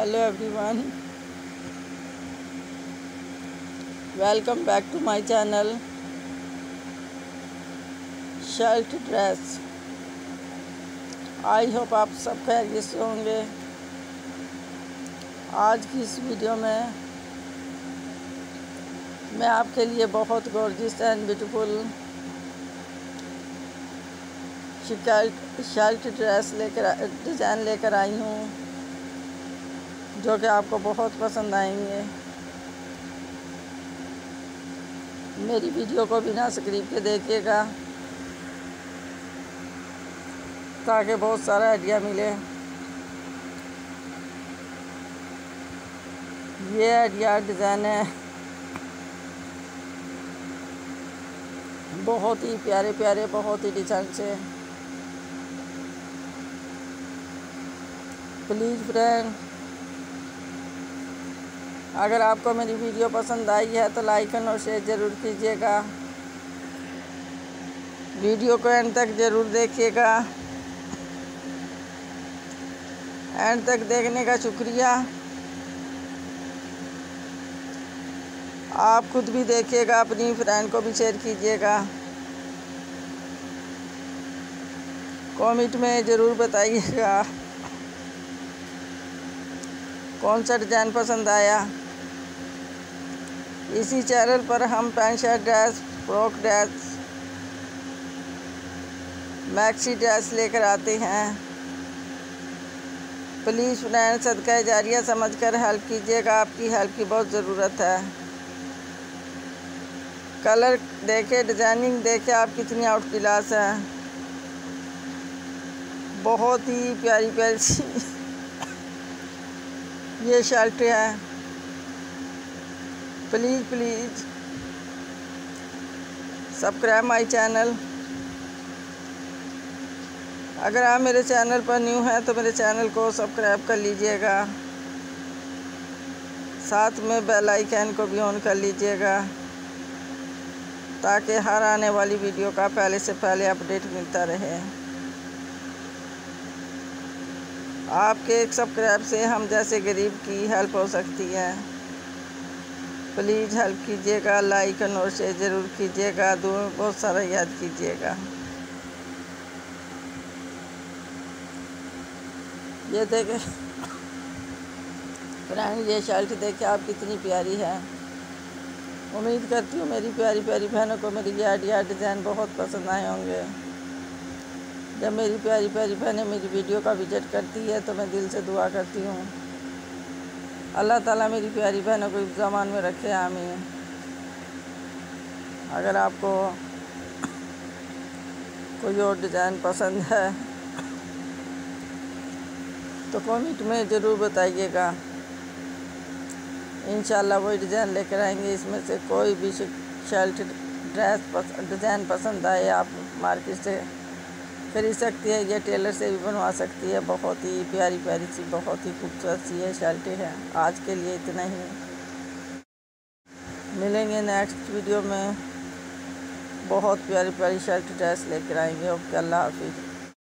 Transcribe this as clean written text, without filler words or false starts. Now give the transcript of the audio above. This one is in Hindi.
Hello everyone, welcome back to my channel shirt dress. I hope आप सब खैरियत से होंगे। आज की इस वीडियो में मैं आपके लिए बहुत gorgeous and beautiful shirt dress design लेकर आई हूँ, जो कि आपको बहुत पसंद आएंगे। मेरी वीडियो को बिना स्क्रिप्ट के देखिएगा ताकि बहुत सारा आइडिया मिले। ये आइडिया डिज़ाइन है, बहुत ही प्यारे प्यारे, बहुत ही डिज़ाइन से। प्लीज़ फ्रेंड, अगर आपको मेरी वीडियो पसंद आई है तो लाइक और शेयर ज़रूर कीजिएगा। वीडियो को एंड तक ज़रूर देखिएगा। एंड तक देखने का शुक्रिया। आप खुद भी देखिएगा, अपनी फ्रेंड को भी शेयर कीजिएगा। कमेंट में ज़रूर बताइएगा कौन सा डिज़ाइन पसंद आया। इसी चैनल पर हम pant shirt dress, frock dress, maxi dress लेकर आते हैं। प्लीज़ फ्रेंड, सदका जारिया समझकर हेल्प कीजिएगा, आपकी हेल्प की बहुत ज़रूरत है। कलर देखे, डिज़ाइनिंग देखे आप कितनी आउट क्लास है। बहुत ही प्यारी प्यारी सी ये शर्ट है। Please subscribe my channel. अगर आप मेरे चैनल पर न्यू हैं तो मेरे चैनल को सब्सक्राइब कर लीजिएगा, साथ में बेल आइकन को भी ऑन कर लीजिएगा ताकि हर आने वाली वीडियो का पहले से पहले अपडेट मिलता रहे। आपके एक सब्सक्राइब से हम जैसे गरीब की हेल्प हो सकती है। प्लीज़ हेल्प कीजिएगा, लाइक और शेयर ज़रूर कीजिएगा, दुआ में बहुत सारा याद कीजिएगा। ये देखें फ्रेंड, ये शर्ट देखे आप कितनी प्यारी है। उम्मीद करती हूँ मेरी प्यारी प्यारी बहनों को मेरी ये आइडिया डिज़ाइन बहुत पसंद आए होंगे। जब मेरी प्यारी प्यारी बहनें मेरी वीडियो का विजिट करती है तो मैं दिल से दुआ करती हूँ अल्लाह ताला मेरी प्यारी बहनों को इस ज़मान में रखे, आमीन। अगर आपको कोई और डिज़ाइन पसंद है तो कमेंट में ज़रूर बताइएगा। इंशाल्लाह वही डिज़ाइन लेकर आएंगे। इसमें से कोई भी शर्ट ड्रेस डिज़ाइन पसंद आए आप मार्केट से खरीद सकती है, ये टेलर से भी बनवा सकती है। बहुत ही प्यारी प्यारी सी, बहुत ही खूबसूरत सी ये शर्टें हैं। आज के लिए इतना ही, मिलेंगे नेक्स्ट वीडियो में। बहुत प्यारी प्यारी शर्ट ड्रेस लेकर आएंगे। ओके, अल्लाह हाफिज़।